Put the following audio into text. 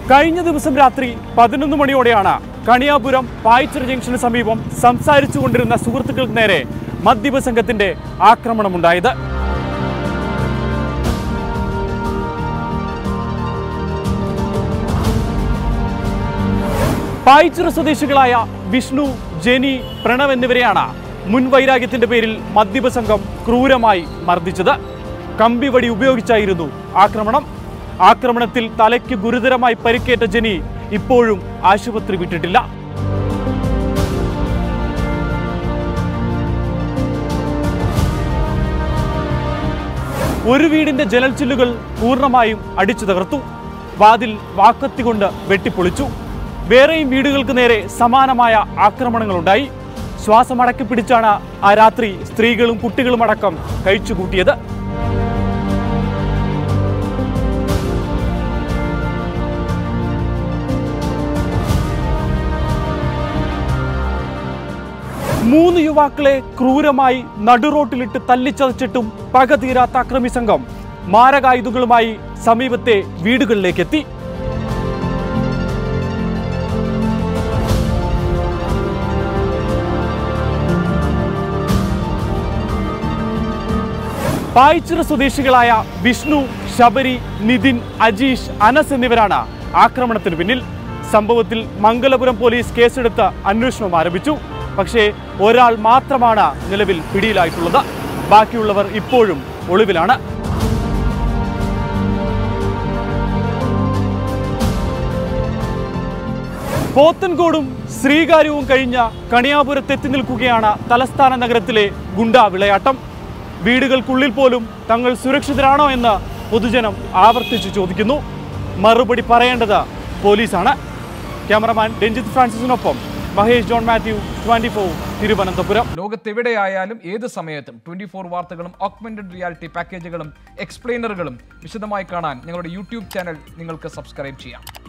കഴിഞ്ഞ ദിവസം രാത്രി 11 മണിയോടെയാണ് കണിയാപുരം പായിച്ചിറ ജംഗ്ഷന് സമീപം സംസാരിച്ചു കൊണ്ടിരുന്ന സുഹൃത്തുക്കൾക്ക് നേരെ മദ്യപ സംഘത്തിന്റെ ആക്രമണമുണ്ടായത്. പായിച്ചിറ സ്വദേശികളായ വിഷ്ണു, ജെനി, പ്രണവ് എന്നിവരെയാണ് മുൻവൈരാഗ്യത്തിന്റെ പേരിൽ മദ്യപ സംഘം ക്രൂരമായി മർദ്ദിച്ചത്. കമ്പിവടി ഉപയോഗിച്ചായിരുന്നു ആക്രമണം. ആക്രമണത്തിൽ തലയ്ക്ക് ഗുരുതരമായി പരിക്കേറ്റ ജെനി ഇപ്പോഴും ആശുപത്രി വിട്ടിട്ടില്ല. ഒരു വീടിന്റെ ജനൽ ചില്ലുകൾ പൂർണ്ണമായും അടിച്ചു തകർത്തു. വാതിൽ വാക്കത്തികൊണ്ട് വെട്ടിപ്പൊളിച്ചു. വേറെയും വീടുകൾക്ക് നേരെ സമാനമായ ആക്രമണങ്ങളുണ്ടായി. ശ്വാസമടക്കി പിടിച്ചാണ് ആ രാത്രി സ്ത്രീകളും കുട്ടികളും അടക്കം കഴിച്ചുകൂട്ടിയത്. മൂന്ന് യുവാക്കളെ ക്രൂരമായി നടുറോട്ടിലിട്ട് തല്ലിച്ചതച്ചിട്ടും പക തീരാത്ത അക്രമി സംഘം മാരകായുധങ്ങളുമായി സമീപത്തെ വീടുകളിലേക്കെത്തി. പായിച്ചിറ സ്വദേശികളായ വിഷ്ണു, ശബരി, നിതിൻ, അജീഷ്, അനസ് എന്നിവരാണ് ആക്രമണത്തിന് പിന്നിൽ. സംഭവത്തിൽ മംഗലപുരം പോലീസ് കേസെടുത്ത് അന്വേഷണം ആരംഭിച്ചു. പക്ഷേ ഒരാൾ മാത്രമാണ് നിലവിൽ പിടിയിലായിട്ടുള്ളത്. ബാക്കിയുള്ളവർ ഇപ്പോഴും ഒളിവിലാണ്. പോത്തൻകോടും ശ്രീകാര്യവും കഴിഞ്ഞ കണിയാപുരത്തെത്തി നിൽക്കുകയാണ് തലസ്ഥാന നഗരത്തിലെ ഗുണ്ടാ വിളയാട്ടം. വീടുകൾക്കുള്ളിൽ പോലും തങ്ങൾ സുരക്ഷിതരാണോ എന്ന് പൊതുജനം ആവർത്തിച്ച് ചോദിക്കുന്നു. മറുപടി പറയേണ്ടത് പോലീസാണ്. ക്യാമറമാൻ രഞ്ജിത്ത് ഫ്രാൻസിസിനൊപ്പം മഹേഷ് ജോൺ മാത്യു, 24 തിരുവനന്തപുരം. ലോകത്തെവിടെയായാലും ഏത് സമയത്തും 24 വാർത്തകളും ഓഗ്മെന്റഡ് റിയാലിറ്റി പാക്കേജുകളും എക്സ്പ്ലെയിനറുകളും വിശദമായി കാണാൻ ഞങ്ങളുടെ യൂട്യൂബ് ചാനൽ നിങ്ങൾക്ക് സബ്സ്ക്രൈബ് ചെയ്യാം.